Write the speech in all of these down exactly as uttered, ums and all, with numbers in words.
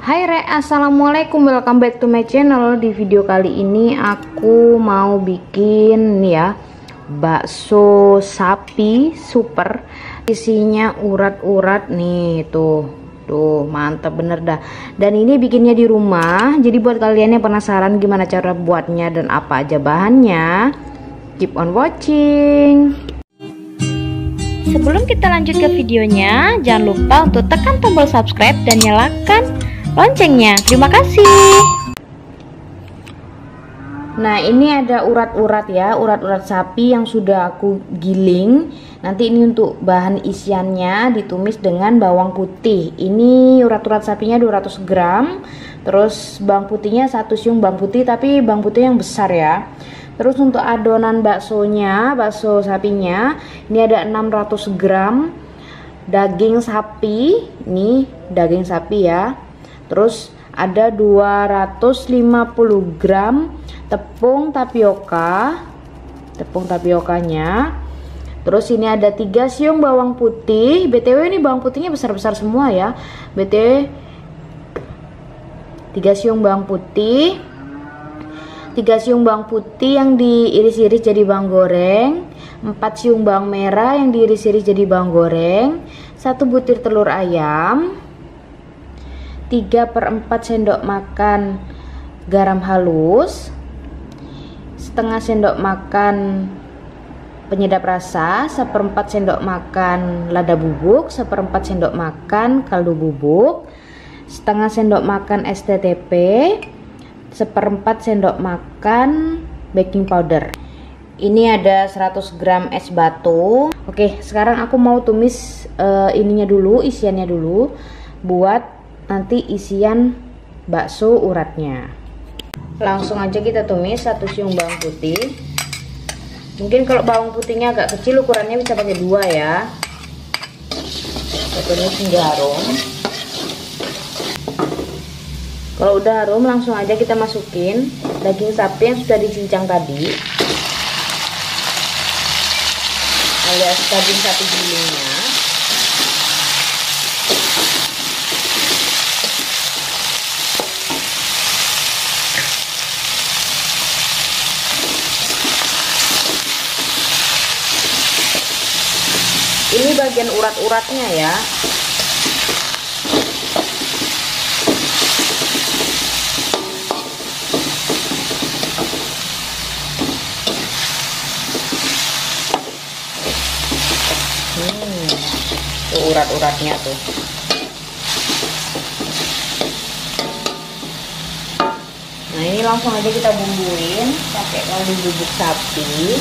Hai Re, assalamualaikum, welcome back to my channel. Di video kali ini aku mau bikin ya bakso sapi super, isinya urat-urat nih, tuh tuh mantap bener dah. Dan ini bikinnya di rumah, jadi buat kalian yang penasaran gimana cara buatnya dan apa aja bahannya, keep on watching. Sebelum kita lanjut ke videonya, jangan lupa untuk tekan tombol subscribe dan nyalakan loncengnya. Terima kasih. Nah, ini ada urat-urat ya, urat-urat sapi yang sudah aku giling. Nanti ini untuk bahan isiannya ditumis dengan bawang putih. Ini urat-urat sapinya dua ratus gram. Terus bawang putihnya satu siung bawang putih, tapi bawang putih yang besar ya. Terus untuk adonan baksonya, bakso sapinya, ini ada enam ratus gram daging sapi. Ini daging sapi ya. Terus ada dua ratus lima puluh gram tepung tapioka, tepung tapiokanya. Terus ini ada tiga siung bawang putih. B T W ini bawang putihnya besar-besar semua ya. B T W tiga siung bawang putih. tiga siung bawang putih yang diiris-iris jadi bawang goreng. empat siung bawang merah yang diiris-iris jadi bawang goreng. satu butir telur ayam. tiga per empat sendok makan garam halus, setengah sendok makan penyedap rasa, seperempat sendok makan lada bubuk, seperempat sendok makan kaldu bubuk, setengah sendok makan S T T P, seperempat sendok makan baking powder. Ini ada seratus gram es batu. Oke, sekarang aku mau tumis uh, ininya dulu, isiannya dulu buat nanti isian bakso uratnya. Langsung aja kita tumis satu siung bawang putih. Mungkin kalau bawang putihnya agak kecil ukurannya bisa pakai dua ya. Kita tumis hingga harum. Kalau udah harum langsung aja kita masukin daging sapi yang sudah dicincang tadi, alias daging sapi gilingnya. Ini bagian urat-uratnya ya. Hmm, tuh urat-uratnya tuh. Nah, ini langsung aja kita bumbuin pakai kaldu bubuk sapi,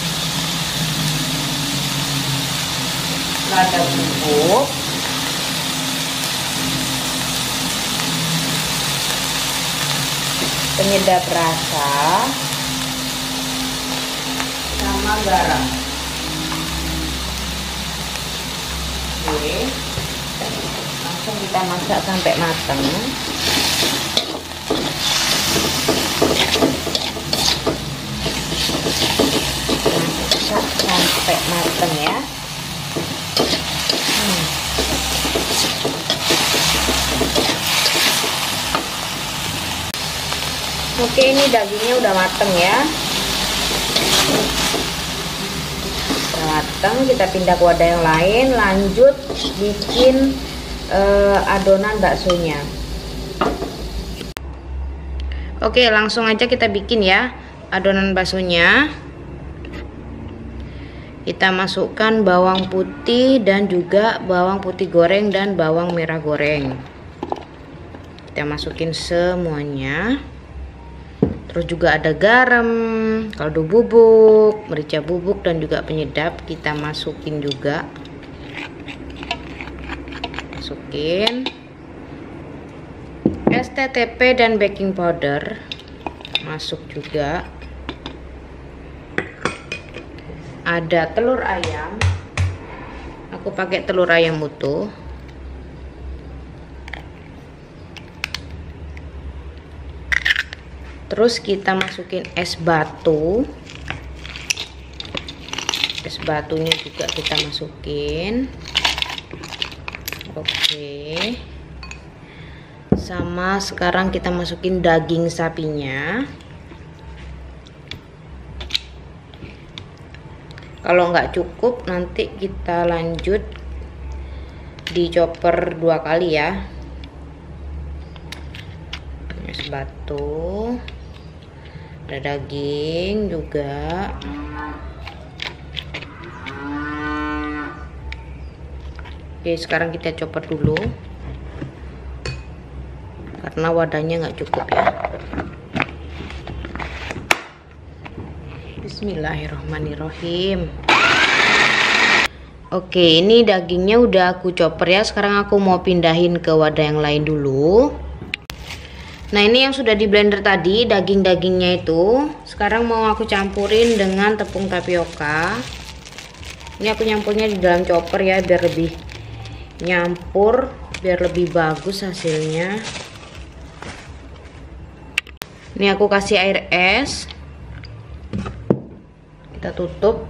lada bubuk, penyedap rasa, sama garam. Oke, langsung kita masak sampai matang. Masak sampai matang ya. Hmm. Oke, ini dagingnya udah mateng ya. Udah mateng, kita pindah ke wadah yang lain. Lanjut bikin uh, adonan baksonya. Oke, langsung aja kita bikin ya adonan baksonya. Kita masukkan bawang putih dan juga bawang putih goreng dan bawang merah goreng. Kita masukin semuanya. Terus juga ada garam, kaldu bubuk, merica bubuk dan juga penyedap kita masukin juga. Masukin S T T P dan baking powder masuk juga. Ada telur ayam, aku pakai telur ayam utuh. Terus kita masukin es batu, es batunya juga kita masukin. Oke, Sama sekarang kita masukin daging sapinya. Kalau nggak cukup nanti kita lanjut di chopper dua kali ya. Sebatu, ada daging juga. Oke, sekarang kita chopper dulu karena wadahnya nggak cukup ya. Bismillahirrahmanirrahim. Oke, ini dagingnya udah aku chopper ya. Sekarang aku mau pindahin ke wadah yang lain dulu. Nah, ini yang sudah di blender tadi, daging-dagingnya itu. Sekarang mau aku campurin dengan tepung tapioka. Ini aku nyampurnya di dalam chopper ya, biar lebih nyampur, biar lebih bagus hasilnya. Ini aku kasih air es. Kita tutup.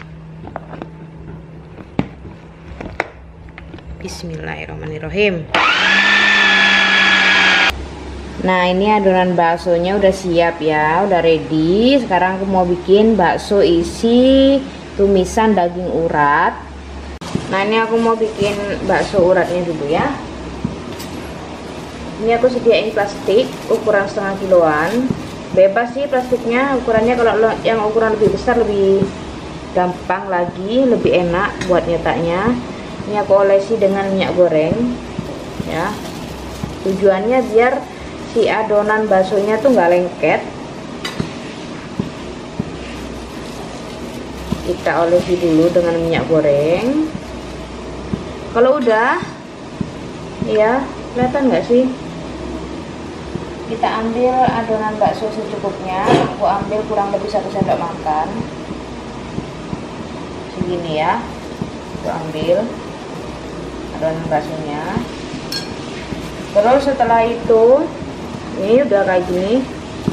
Bismillahirrahmanirrahim. Nah, ini adonan baksonya udah siap ya, udah ready. Sekarang aku mau bikin bakso isi tumisan daging urat. Nah, ini aku mau bikin bakso uratnya dulu ya. Ini aku sediain plastik ukuran setengah kiloan. Bebas sih plastiknya, ukurannya kalau yang ukuran lebih besar lebih gampang lagi, lebih enak buat nyetaknya. Ini aku olesi dengan minyak goreng ya. Tujuannya biar si adonan baksonya tuh nggak lengket. Kita olesi dulu dengan minyak goreng. Kalau udah ya, kelihatan nggak sih? Kita ambil adonan bakso secukupnya. Aku ambil kurang lebih satu sendok makan segini ya. Aku ambil adonan baksonya. Terus setelah itu, ini udah kayak gini,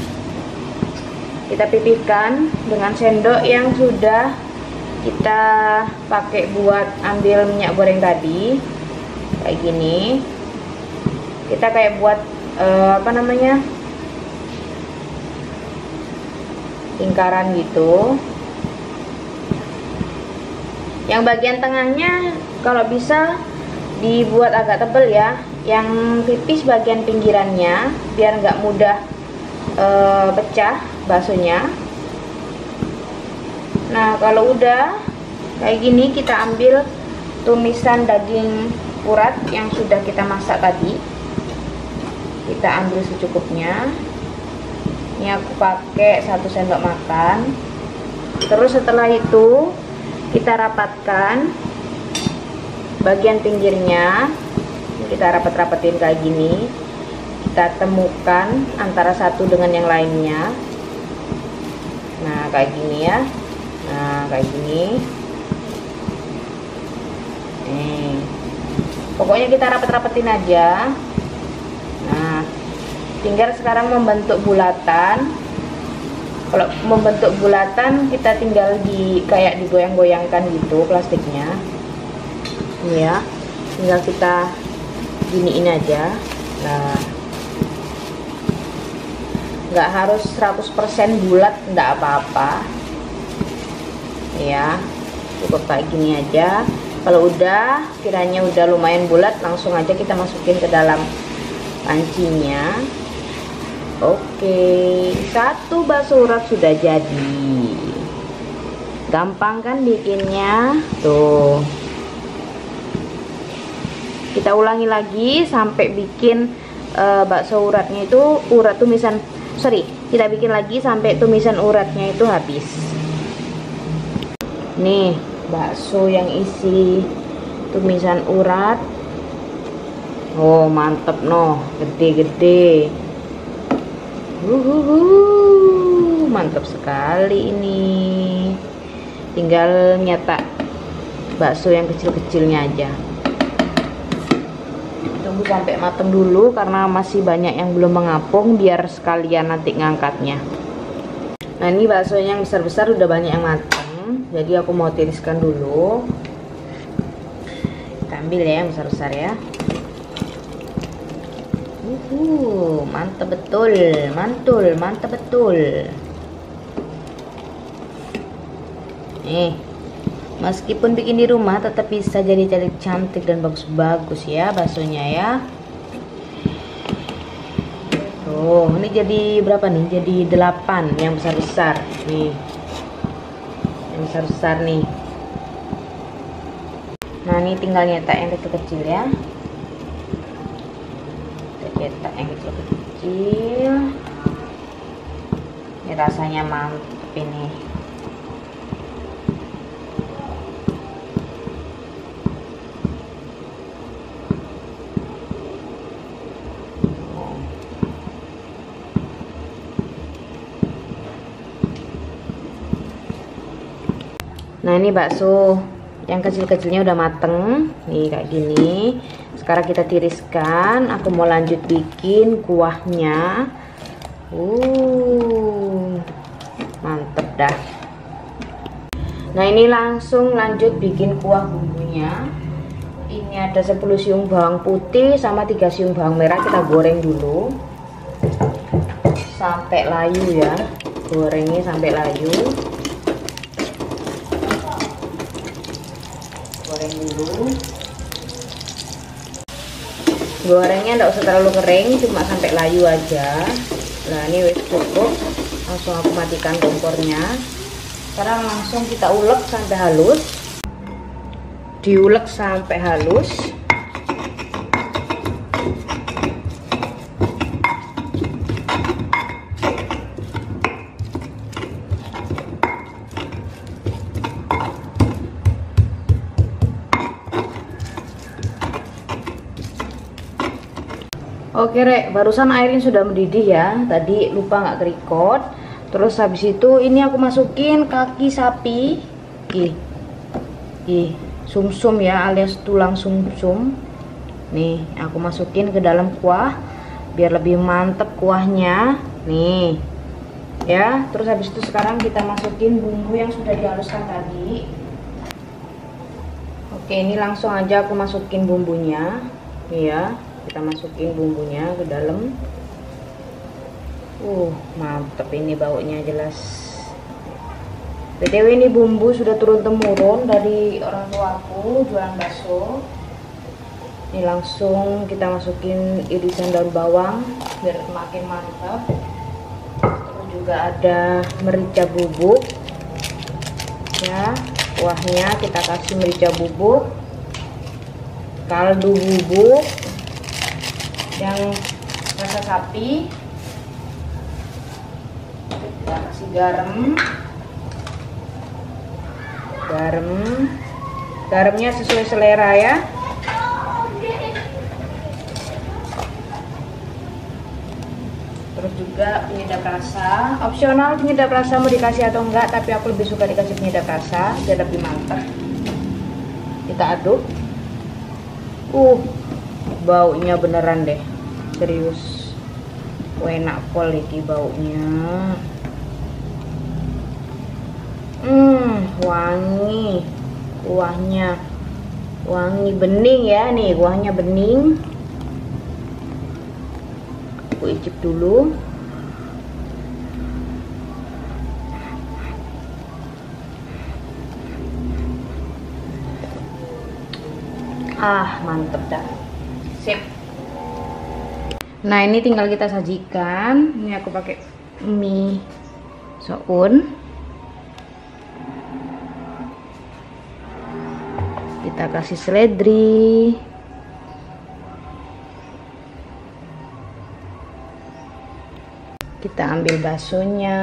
kita pipihkan dengan sendok yang sudah kita pakai buat ambil minyak goreng tadi. Kayak gini, kita kayak buat eh, apa namanya, lingkaran gitu. Yang bagian tengahnya kalau bisa dibuat agak tebal ya, yang tipis bagian pinggirannya biar nggak mudah e, pecah baksonya. Nah, kalau udah kayak gini, kita ambil tumisan daging urat yang sudah kita masak tadi. Kita ambil secukupnya. Ini aku pakai satu sendok makan. Terus setelah itu kita rapatkan bagian pinggirnya. Kita rapat-rapatin kayak gini. Kita temukan antara satu dengan yang lainnya. Nah, kayak gini ya. Nah, kayak gini. Nih. Pokoknya kita rapat-rapatin aja. Nah, tinggal sekarang membentuk bulatan. Kalau membentuk bulatan, kita tinggal di kayak digoyang-goyangkan gitu plastiknya. Ini ya. Tinggal kita giniin aja. Nah, nggak harus seratus persen bulat, nggak apa-apa ya, cukup kayak gini aja. Kalau udah kiranya udah lumayan bulat, langsung aja kita masukin ke dalam pancinya. Oke, satu bakso urat sudah jadi. Gampang kan bikinnya? Tuh, kita ulangi lagi sampai bikin e, bakso uratnya itu urat tumisan sorry kita bikin lagi sampai tumisan uratnya itu habis. Nih bakso yang isi tumisan urat. Oh, mantep noh, gede-gede. Uhuhu, mantap sekali ini. Tinggal nyetak bakso yang kecil-kecilnya aja. Tunggu sampai mateng dulu karena masih banyak yang belum mengapung, biar sekalian nanti ngangkatnya. Nah, ini bakso yang besar-besar udah banyak yang mateng, jadi aku mau tiriskan dulu. Kita ambil ya yang besar-besar ya. Uh, mantap betul, mantul, mantap betul. Nih, meskipun bikin di rumah tetap bisa jadi cantik dan bagus-bagus ya baksonya ya. Tuh, ini jadi berapa nih? Jadi delapan yang besar-besar nih. Yang besar-besar nih. Nah, ini tinggal nyetak yang kecil-kecil ya. Cetak yang kecil-kecil. Ini rasanya mantap ini. Nah, ini bakso yang kecil-kecilnya udah mateng nih kayak gini. Sekarang kita tiriskan. Aku mau lanjut bikin kuahnya. Uh, mantep dah. Nah, ini langsung lanjut bikin kuah bumbunya. Ini ada sepuluh siung bawang putih sama tiga siung bawang merah. Kita goreng dulu sampai layu ya. Gorengnya sampai layu. Goreng dulu. Gorengnya enggak usah terlalu kering, cuma sampai layu aja. Nah, ini wis cukup. Langsung aku matikan kompornya. Sekarang langsung kita ulek sampai halus. Diulek sampai halus. Oke rek, barusan airnya sudah mendidih ya. Tadi lupa nggak record. Terus habis itu ini aku masukin kaki sapi. Ih, ih, sumsum ya, alias tulang sumsum. Nih, aku masukin ke dalam kuah biar lebih mantep kuahnya. Nih, ya. Terus habis itu sekarang kita masukin bumbu yang sudah dihaluskan tadi. Oke, ini langsung aja aku masukin bumbunya. Nih ya. Kita masukin bumbunya ke dalam. Uh, mantep ini baunya jelas. B T W ini bumbu sudah turun temurun dari orang tuaku jualan bakso. Ini langsung kita masukin irisan daun bawang biar makin mantap. Terus juga ada merica bubuk. Ya, kuahnya kita kasih merica bubuk, kaldu bubuk yang rasa sapi, kita kasih garam, garam, garamnya sesuai selera ya. Terus juga penyedap rasa, opsional penyedap rasa mau dikasih atau enggak, tapi aku lebih suka dikasih penyedap rasa biar lebih mantap. Kita aduk. Uh, baunya beneran deh, serius. Enak pol iki baunya. Hmm, wangi. Kuahnya wangi bening ya, nih kuahnya bening. Aku icip dulu. Ah, mantep dah. Sip. Nah, ini tinggal kita sajikan. Ini aku pakai mie soun. Kita kasih seledri. Kita ambil baksonya.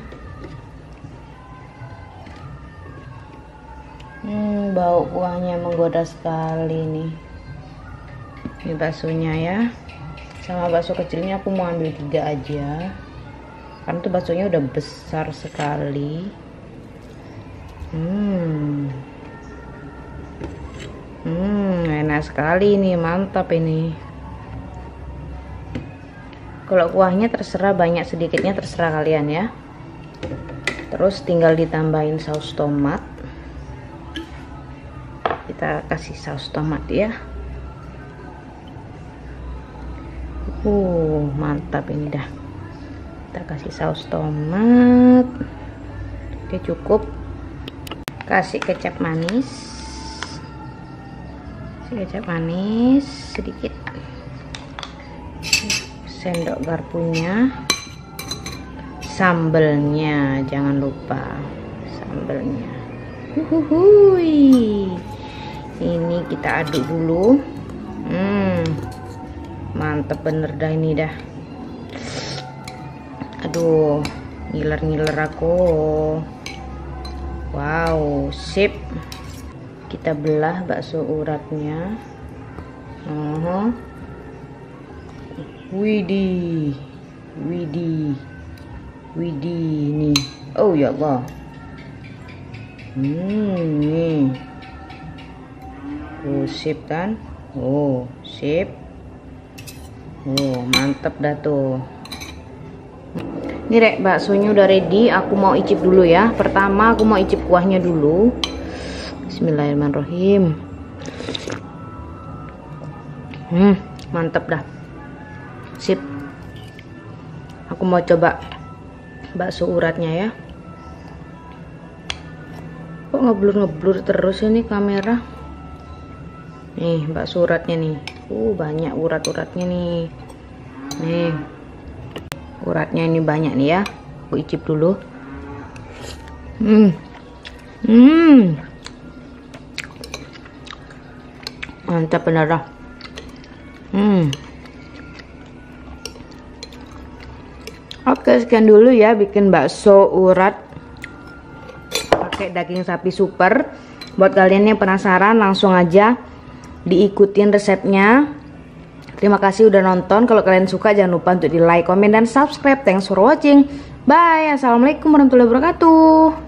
Hmm, bau kuahnya menggoda sekali nih. Ini baksonya ya. Sama bakso kecilnya aku mau ambil tiga aja. Karena tuh baksonya udah besar sekali. Hmm. Hmm, enak sekali nih, mantap ini. Kalau kuahnya terserah banyak sedikitnya terserah kalian ya. Terus tinggal ditambahin saus tomat. Kita kasih saus tomat ya. Uh, mantap ini dah. Kita kasih saus tomat. Oke, cukup. Kasih kecap manis. Kasih kecap manis sedikit. Sendok garpunya. Sambelnya jangan lupa. Sambelnya. Uhuhui. Ini kita aduk dulu. Hmm. Mantep bener dah ini dah. Aduh, ngiler-ngiler aku. Wow, sip. Kita belah bakso uratnya. Uh-huh. Widih, widih, widih nih. Oh ya Allah. Hmm, nih. Oh, sip kan? Oh, sip. Oh, mantep dah tuh. Ini rek, baksonya udah ready. Aku mau icip dulu ya. Pertama aku mau icip kuahnya dulu. Bismillahirrahmanirrahim. Hmm, mantep dah. Sip. Aku mau coba bakso uratnya ya. Kok ngeblur-ngeblur terus ini kamera? Nih, bakso uratnya nih. Uh, banyak urat-uratnya nih. Nih. Uratnya ini banyak nih ya. Aku icip dulu. Hmm. Hmm. Mantap bener dah. Hmm. Oke, sekian dulu ya bikin bakso urat pakai daging sapi super. Buat kalian yang penasaran, langsung aja diikutin resepnya. Terima kasih udah nonton. Kalau kalian suka jangan lupa untuk di like, komen, dan subscribe. Thanks for watching. Bye. Assalamualaikum warahmatullahi wabarakatuh.